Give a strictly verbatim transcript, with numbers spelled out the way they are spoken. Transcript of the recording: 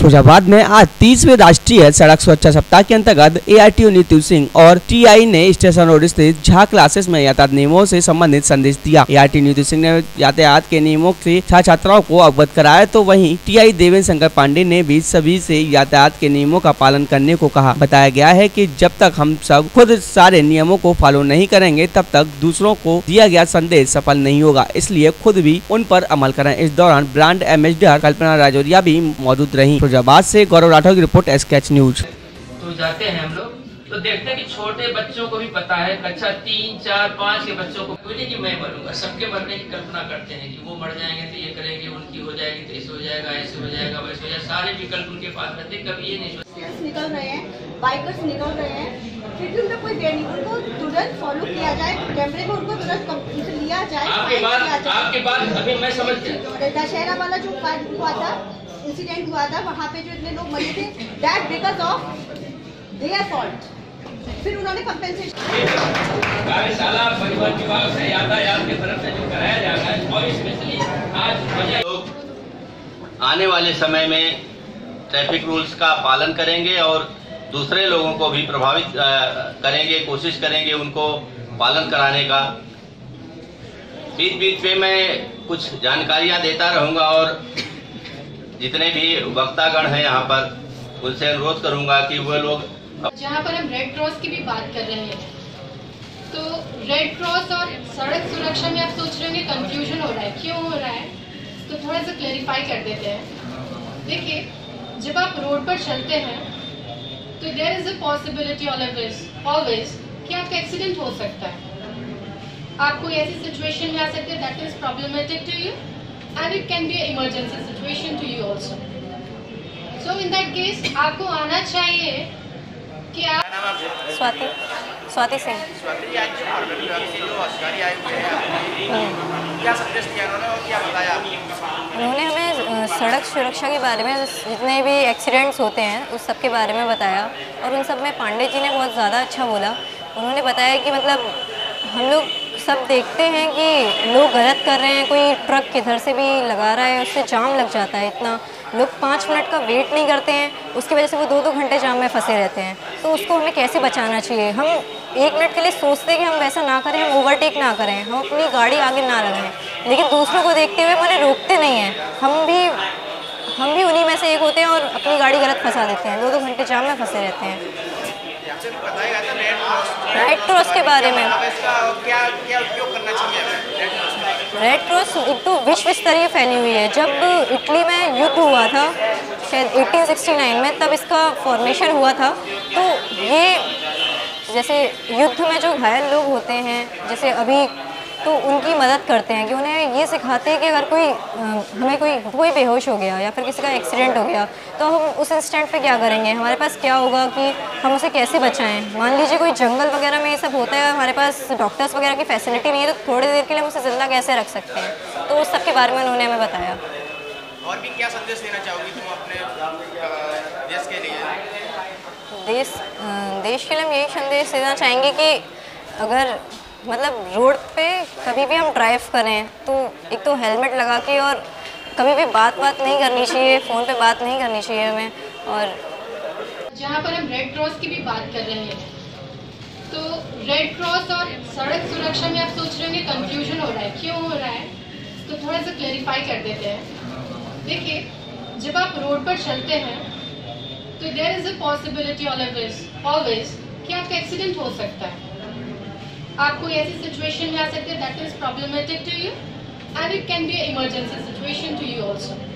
फिरोजाबाद में आज तीसवें राष्ट्रीय सड़क सुरक्षा सप्ताह के अंतर्गत ए आई टी यू नीतू सिंह और टी आई ने स्टेशन रोड स्थित झा क्लासेस में यातायात नियमों से संबंधित संदेश दिया। A I T Nitu Singh ने यातायात के नियमों से छात्र छात्राओं को अवगत कराया, तो वहीं टी आई देवेंद्र शंकर पांडे ने भी सभी से यातायात के नियमों का पालन करने को कहा। बताया गया है कि जब तक हम सब खुद सारे नियमों को फॉलो नहीं करेंगे तब तक दूसरों को दिया गया संदेश सफल नहीं होगा, इसलिए खुद भी उन पर अमल करें। इस दौरान ब्रांड एम्बेसडर कल्पना राजौरिया भी मौजूद रही। फिरोजाबाद से गौरव राठौर की रिपोर्ट, एसकेएच न्यूज। तो जाते हैं हम लोग तो देखते हैं कि छोटे बच्चों को भी पता है, कक्षा तीन चार पाँच के बच्चों को बोले कि मैं मरूंगा, सबके मरने की कल्पना करते हैं कि वो मर जाएंगे तो ये करेंगे, उनकी हो जाएगी तो ऐसे हो जाएगा, ऐसे हो जाएगा, वैसे हो जाएगा, सारे विकल्प उनके पास रहते, कभी ये नहीं सोचते। निकल रहे हैं, बाइकर्स निकल रहे हैं, फिर भी उनका कोई देर नहीं, उनको तुरंत फॉलो किया जाए, कैमरे में उनको तुरंत लिया जाए। आपके बाद आपके बाद अभी मैं समझ गया, दशहरा वाला जो कांड हुआ था, इंसिडेंट हुआ था, वहाँ पे जो इतने लोग मरे थे, that because of their fault. फिर उन्होंने कंपेंसेशन कार्यशाला परिवहन विभाग से यातायात की तरफ से जो कराया जा रहा है, और स्पेशली आज लोग आने वाले समय में ट्रैफिक रूल्स का पालन करेंगे और दूसरे लोगों को भी प्रभावित करेंगे, कोशिश करेंगे उनको पालन कराने का। बीच बीच में मैं कुछ जानकारियां देता रहूंगा और जितने भी वक्तागण हैं यहाँ पर उनसे अनुरोध करूंगा कि वह लोग, जहाँ पर हम रेड क्रॉस की भी बात कर रहे हैं, तो रेड क्रॉस और सड़क सुरक्षा में आप सोच रहे होंगे कंफ्यूजन हो रहा है, क्यों हो रहा है, तो थोड़ा सा क्लेरिफाई कर देते हैं। देखिए, जब आप रोड पर चलते हैं तो there is a possibility always always कि आपका एक्सीडेंट हो सकता है। आप कोई ऐसी सिचुएशन में आ सकते हैं that is problematic to you and it can be emergency situation to you also. So in that case आपको आना चाहिए कि आप स्वाति स्वाति सिंह। स्वाति, आज जो मार्केट विभाग से जो अधिकारी आए हुए हैं, क्या संदेश दिया उन्होंने और क्या बताया? उन्होंने हमें सड़क सुरक्षा के बारे में, जितने भी एक्सीडेंट्स होते हैं उस सब के बारे में बताया, और उन सब में पांडे जी ने बहुत ज़्यादा अच्छा बोला। उन्होंने बताया कि मतलब हम लोग सब देखते हैं कि लोग गलत कर रहे हैं, कोई ट्रक किधर से भी लगा रहा है, उससे जाम लग जाता है, इतना लोग पाँच मिनट का वेट नहीं करते हैं, उसकी वजह से वो दो दो घंटे जाम में फंसे रहते हैं। तो उसको हमें कैसे बचाना चाहिए? हम एक मिनट के लिए सोचते हैं कि हम वैसा ना करें, हम ओवरटेक ना करें, हम अपनी गाड़ी आगे ना लगाएं, लेकिन दूसरों को देखते हुए हमें रोकते नहीं हैं। हम भी हम भी उन्हीं में से एक होते हैं और अपनी गाड़ी गलत फंसा देते हैं, दो दो घंटे जाम में फंसे रहते हैं। रेड क्रॉस के बारे में क्या क्या उपयोग करना चाहिए? रेड क्रॉस एक तो विश्व स्तरीय फैली हुई है। जब इटली में युद्ध हुआ था शायद अठारह सौ उनहत्तर में, तब इसका फॉर्मेशन हुआ था। तो ये जैसे युद्ध में जो घायल लोग होते हैं, जैसे अभी, तो उनकी मदद करते हैं कि उन्हें ये सिखाते हैं कि अगर कोई हमें कोई कोई बेहोश हो गया या फिर किसी का एक्सीडेंट हो गया तो हम उस इंस्टेंट पे क्या करेंगे, हमारे पास क्या होगा कि हम उसे कैसे बचाएं। मान लीजिए कोई जंगल वगैरह में ये सब होता है, हमारे पास डॉक्टर्स वगैरह की फैसिलिटी नहीं है, तो थोड़ी देर के लिए हम उसे ज़िंदा कैसे रख सकते हैं, तो उस सब के बारे में उन्होंने हमें बताया। और भी क्या संदेश देना चाहोगी तुम अपने देश के लिए? देश देश के लिए हम यही संदेश देना चाहेंगे कि अगर मतलब रोड पे कभी भी हम ड्राइव करें तो एक तो हेलमेट लगा के, और कभी भी बात बात नहीं करनी चाहिए, फ़ोन पे बात नहीं करनी चाहिए हमें। और जहाँ पर हम रेड क्रॉस की भी बात कर रहे हैं, तो रेड क्रॉस और सड़क सुरक्षा में आप सोच रहे होंगे कंफ्यूजन हो रहा है, क्यों हो रहा है, तो थोड़ा सा क्लेरिफाई कर देते हैं। देखिए, जब आप रोड पर चलते हैं तो there is a possibility always always कि आपका एक्सीडेंट हो सकता है। आप कोई ऐसी सिचुएशन में आ सकते हैं that is problematic to you and it can be emergency situation to you also.